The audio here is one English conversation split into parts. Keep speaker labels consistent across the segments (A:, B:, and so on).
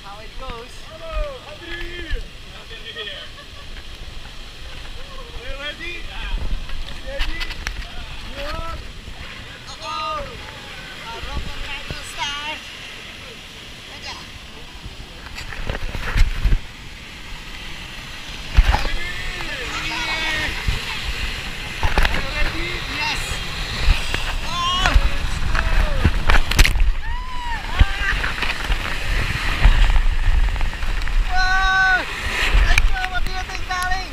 A: how it goes.
B: Hello, Happy New Year! Happy New Year! Are you ready? Ready? One.
A: Oh! Roman right to start. Aja. Yes. Oh! Whoa! Angel, what do you think, darling?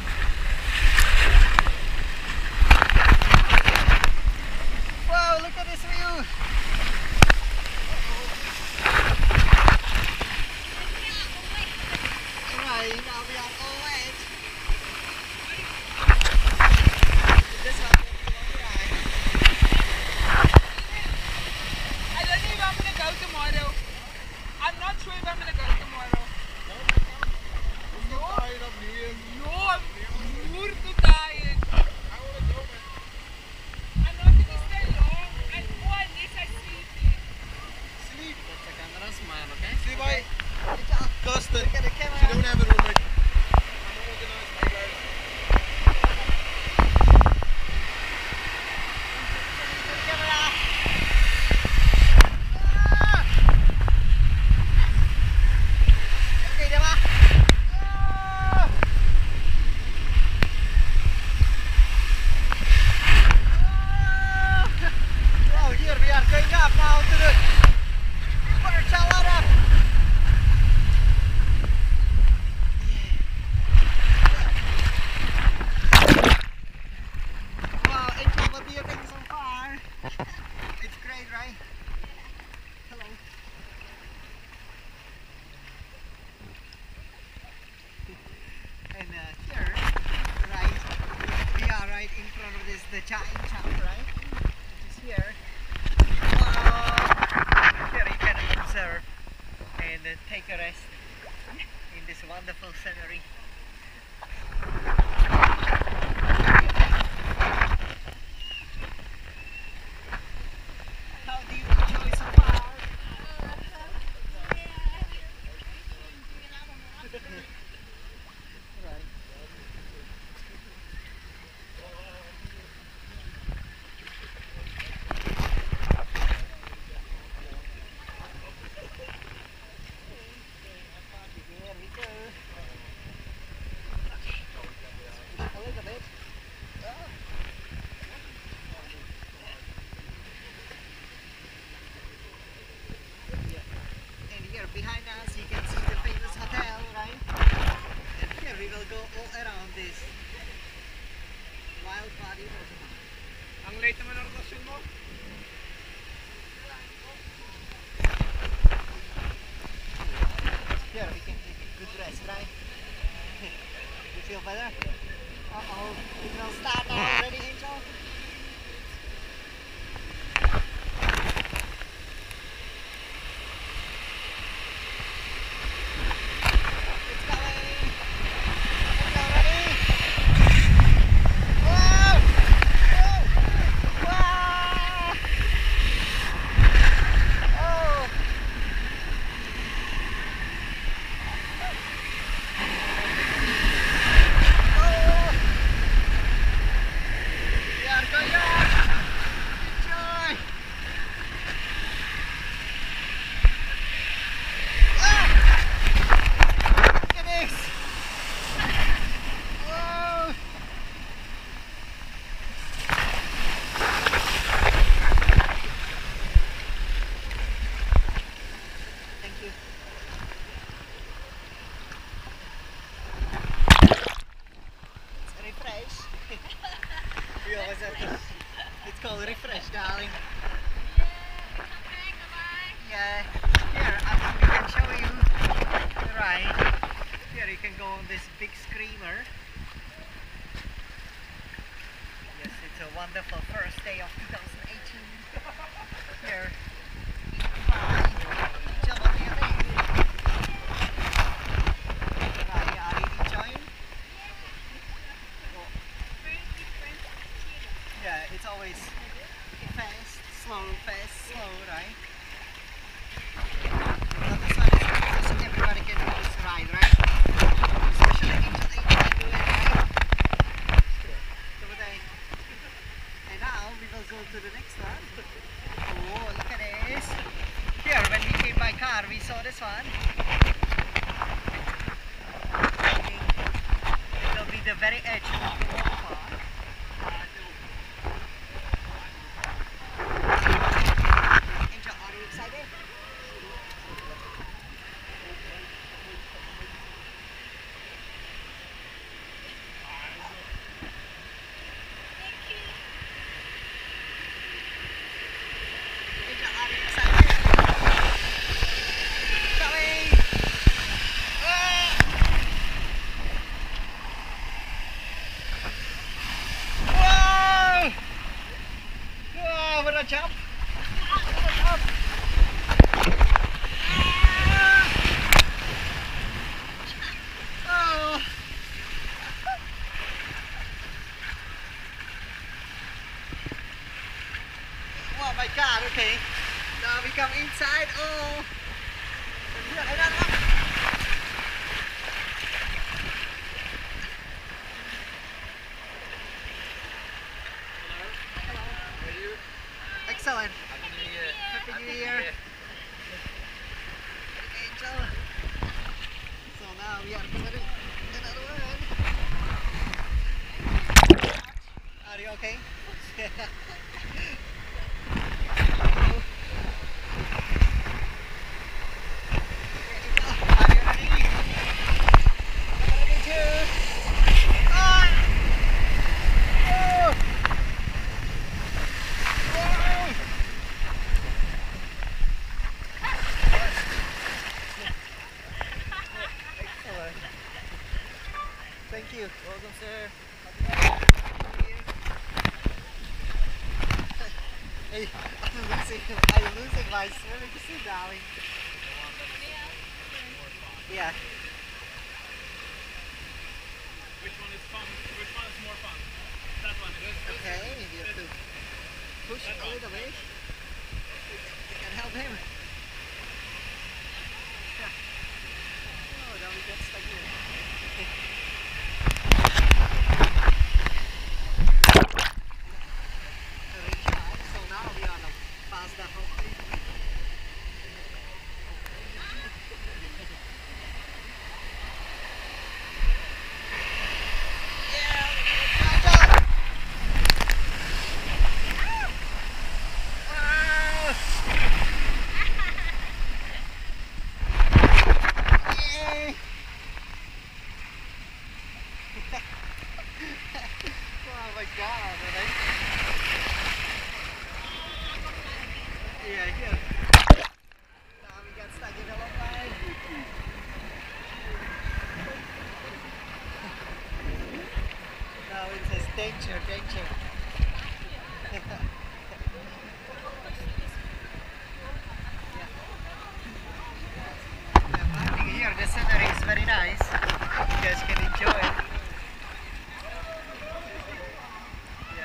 A: Wow, look at this view. Right, now we are all wet. This one will be long ride.
C: I don't know if I'm gonna go tomorrow. I'm not sure if I'm gonna go tomorrow.
B: I'm not tired of New Year.
C: No, I'm super too tired.
B: I want to go, man.
C: I'm not gonna stay long. And unless I sleep in.
B: Sleep.
A: That's the camera smile, okay?
B: See, bye.
A: Good job.
B: Dustin,
A: Look at the
B: you
A: camera.
B: don't have a room, mate. I'm organized, my guys.
A: Camera. Okay, diba? Wow, here we are going up now to the Barcelona. Wow, Angel, what do you think so far? It's great, right? Hello. And here, right, we are right in front of this, the giant jump, right? Which is here. Here you can observe and take a rest in this wonderful scenery. How do you enjoy so far? Right. Here we go. A little bit. And here behind us you can see the famous hotel, right? And here we will go all around this wild body reservoir.
B: Ang late naman ang rotasyon mo.
A: Here we can take a good rest, right? You feel better? Uh-oh, it will start now. Ready, Angel? It's going! Angel, ready? Whoa! Whoa! Wow! Oh! Oh! We are going up! Enjoy! Ah! Look at this! Whoa! Thank you. It's a refresh. We always have to. It's called refresh, darling. Yeah. Here, we can show you the ride. Here you can go on this big screamer. Yes, it's a wonderful first day of 2018. Here. Angel, what do you think? Are you enjoying? Yeah, it's always fast, slow, right? But this one is so everybody can one. It will be the very edge of the water park. Angel, are you excited? Angel, are you excited? Coming! Ah! Whoa! Whoa, what a jump! What a jump! Oh! Oh my god, okay. Now we come inside. Oh! Here, another one. Hello.
B: How are you?
A: Excellent.
B: Happy New Year.
A: Happy New Year. Angel. So now we are considering another one. Are you okay? Are you ready? I'm ready too. Ah! Oh! Whoa! Excellent. Thank you.
B: Welcome, sir.
A: Hey, I'm losing my swimming suit, darling. Yeah.
C: Which one is fun? Which one is more fun? That one is.
A: Okay, you have to push a little bit. You can help him. Yeah. Oh, now we get stuck here. So now we are past the whole thing. Oh my god, right? Yeah, here. Now we got stuck in a long line. Now it says danger, danger. I think here the scenery is very nice. You guys can enjoy it. Yeah.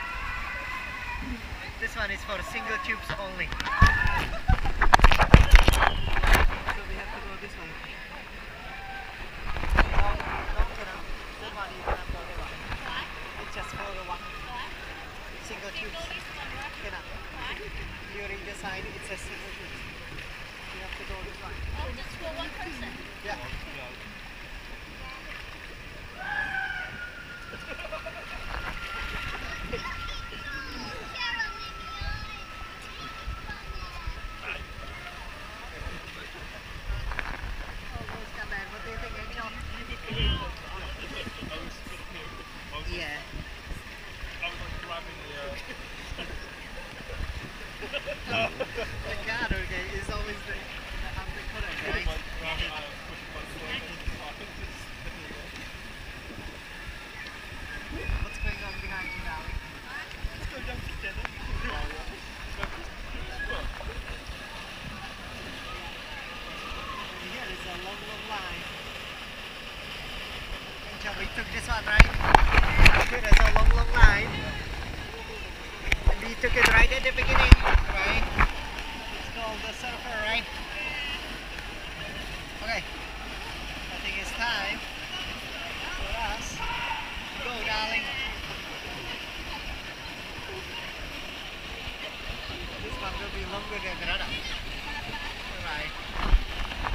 A: This one is for single tubes only. So we have to go this way. That one you cannot go that one. It's just for the one. Single tubes. Cannot. During the side it says single tubes. You have to go this one.
D: Oh, just for one person?
A: Yeah. Almost got that. What do you think, Angel? Yeah. The guard, okay, is always the correct, right? What's going on behind you now? Here is a long, long line. Angel, we took this one, right? Here is a long, long line. And we took it right at the beginning, right? It's called the surfer, right? Okay. I think it's time for us to go, darling. This one will be longer than the other. Alright.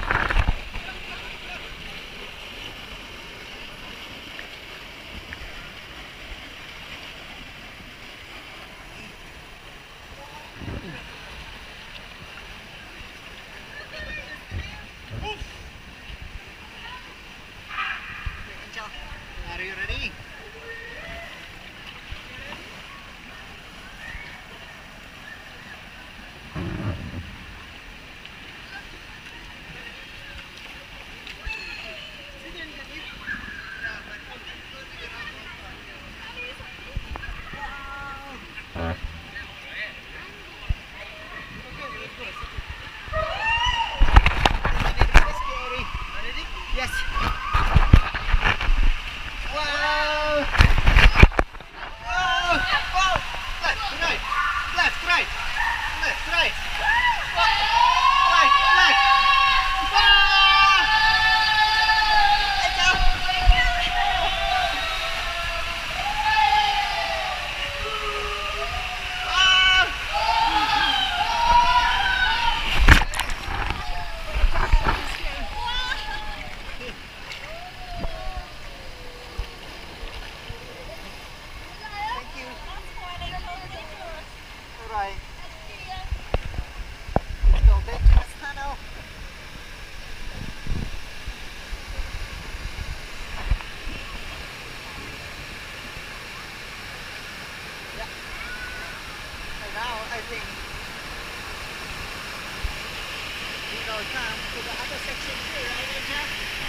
A: water section too, right, Aja?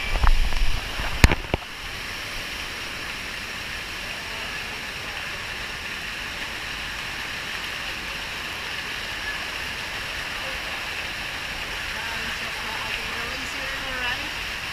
A: I think the lazy river, right?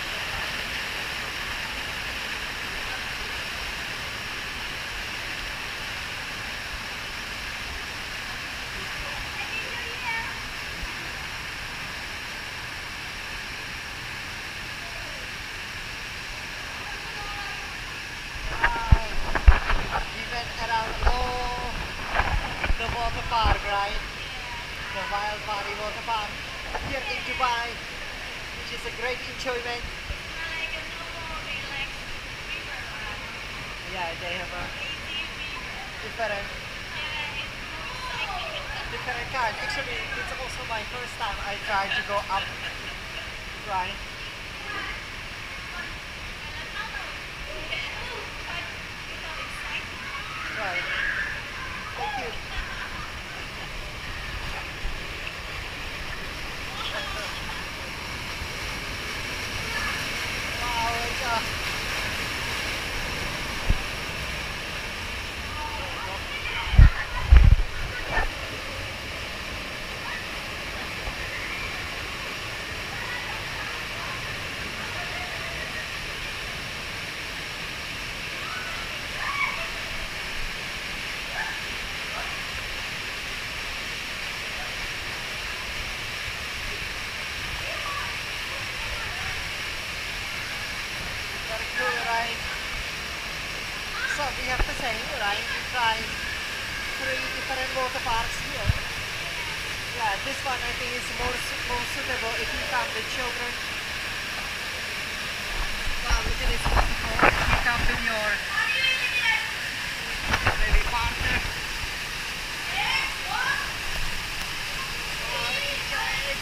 A: We went around all the water park, right? The Wild Body Water Park here in Dubai, which is a great enjoyment. Yeah, they have a different kind. Actually, it's also my first time I tried to go up, right? Right. Thank you. Wow, it's very cool, right? So we have the same, right? We tried 3 different water parks here. Yeah, this one I think is more suitable if you come with children. Wow, look at this waterfall. If you come with your maybe partner. Oh, enjoy it.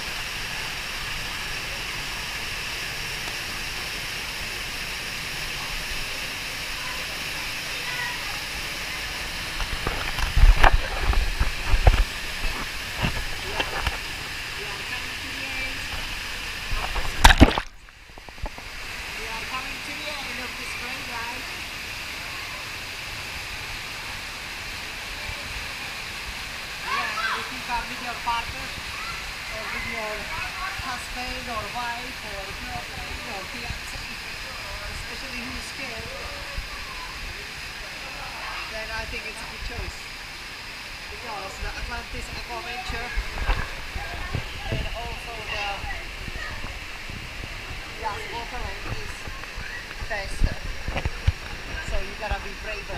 A: We are coming to the end. We are coming to the end of this great ride. Yeah, and if you come with your partner or with your husband or wife or girlfriend or fiance, especially who's scared, then I think it's a good choice. Because the Atlantis Aquaventure and also the Yas Waterland is faster. So you gotta be braver.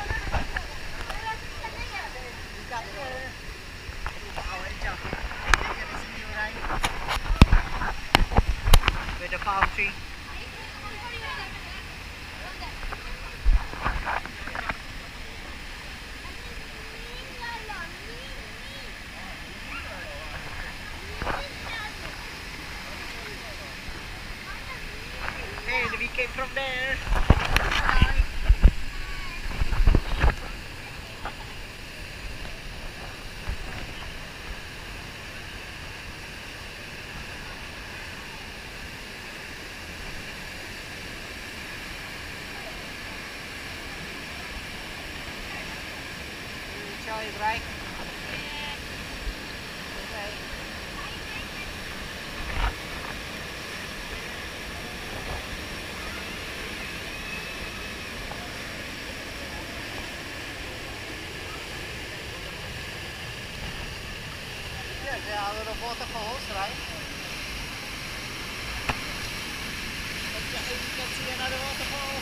A: You got our job. You can see you right with the palm tree. And we came from there. Bye. Enjoy it, right? Okay. Yeah, there are little waterfalls, right? And you can see another waterfall.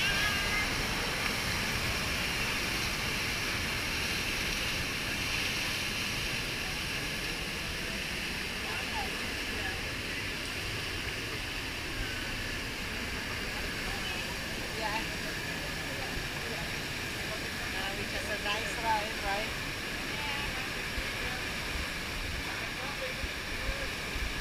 A: Yeah. Which is a nice ride, right?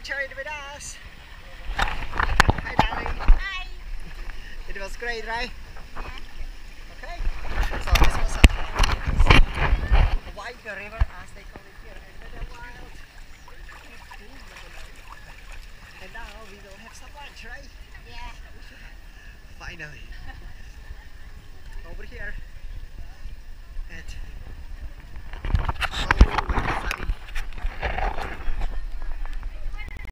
A: adventured with us. Hi, darling.
D: Hi.
A: It was great, right?
D: Yeah.
A: Okay. So this was a White River, as they call it here, and the wild. And now we will have some lunch, right?
D: Yeah.
A: Finally. Over here at